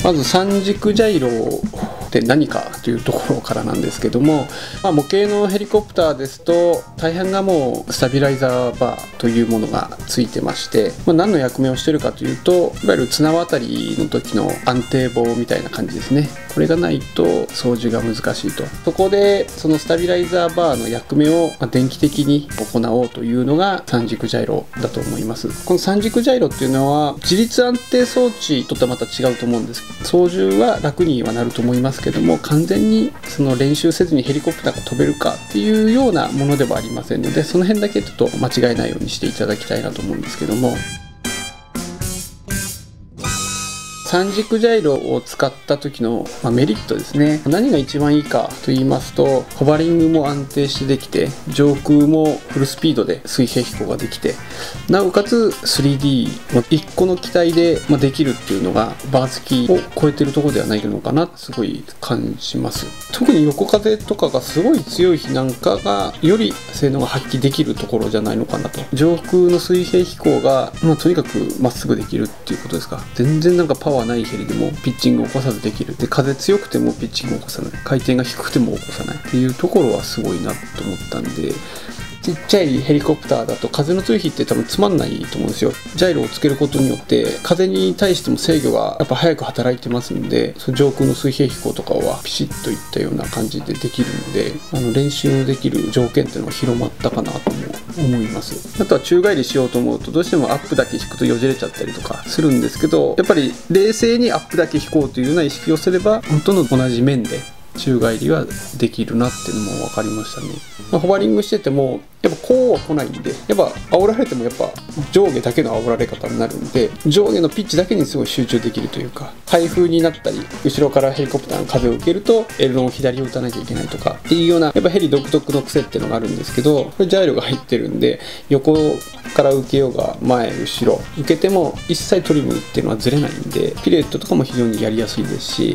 まず3軸ジャイロって何かというところからなんですけども、模型のヘリコプターですと大半がもうスタビライザーバーというものがついてまして、何の役目をしているかというと、いわゆる綱渡りの時の安定棒みたいな感じですね。これがないと操縦が難しいと。そこでそのスタビライザーバーの役目を電気的に行おうというのが3軸ジャイロだと思います。この3軸ジャイロっていうのは自律安定装置とはまた違うと思うんです。操縦は楽にはなると思いますけども、完全にその練習せずにヘリコプターが飛べるかっていうようなものではありませんので、その辺だけちょっと間違えないようにしていただきたいなと思うんですけども、3軸ジャイロを使った時のメリットですね。何が一番いいかと言いますと、ホバリングも安定してできて、上空もフルスピードで水平飛行ができて、なおかつ 3D も1個の機体でできるっていうのがバー付きを超えてるところではないのかな、すごい感じます。特に横風とかがすごい強い日なんかがより性能が発揮できるところじゃないのかなと。上空の水平飛行が、とにかくまっすぐできるっていうことですか。全然なんかパワーないヘリでもピッチングを起こさずできる。で、風強くてもピッチングを起こさない、回転が低くても起こさないっていうところはすごいなと思ったんで、ちっちゃいヘリコプターだと風の強い日って多分つまんないと思うんですよ。ジャイロをつけることによって風に対しても制御がやっぱ早く働いてますんで、その上空の水平飛行とかはピシッといったような感じでできるので、練習できる条件っていうのが広まったかなとも思います。あとは宙返りしようと思うとどうしてもアップだけ引くとよじれちゃったりとかするんですけど、やっぱり冷静にアップだけ引こうというような意識をすれば本当の同じ面で宙返りはできるなっていうのも分かりましたね。ホバリングしててもやっぱこうは来ないんで、やっぱ煽られてもやっぱ上下だけの煽られ方になるんで、上下のピッチだけにすごい集中できるというか、台風になったり後ろからヘリコプターの風を受けるとエルロンを左を打たなきゃいけないとかっていうような、やっぱヘリ独特の癖っていうのがあるんですけど、これジャイロが入ってるんで、横から受けようが前後ろ受けても一切トリムっていうのはずれないんで、ピレットとかも非常にやりやすいですし、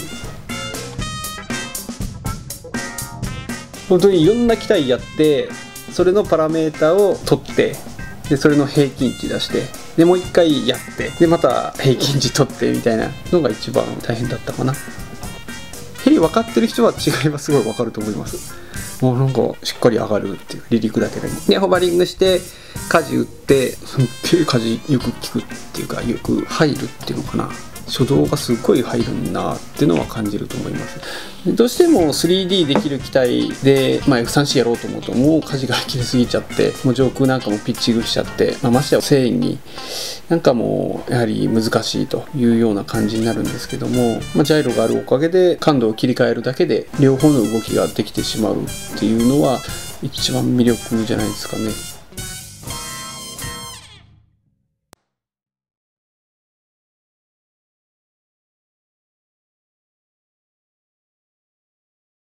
本当にいろんな機体やって、それのパラメータを取って、でそれの平均値出して、でもう一回やって、でまた平均値取ってみたいなのが一番大変だったかな。ヘリ分かってる人は違いはすごい分かると思います。もうなんかしっかり上がるっていう、離陸だけでもでホバリングして舵打って、すっげえ舵よく効くっていうか、よく入るっていうのかな、初動がすっごい入るなっていうのは感じると思います。どうしても 3D できる機体で、F3C やろうと思うともう舵が切れすぎちゃって、もう上空なんかもピッチングしちゃって、ましてや繊維になんかもうやはり難しいというような感じになるんですけども、ジャイロがあるおかげで感度を切り替えるだけで両方の動きができてしまうっていうのは一番魅力じゃないですかね。